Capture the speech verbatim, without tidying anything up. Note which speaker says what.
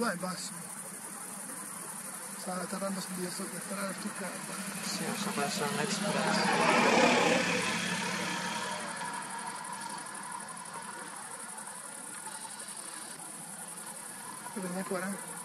Speaker 1: qua è basso. Sta atterrando sul dietro per fare la stuccata.
Speaker 2: Sì, non so, può essere un express.
Speaker 1: Qui viene ancora?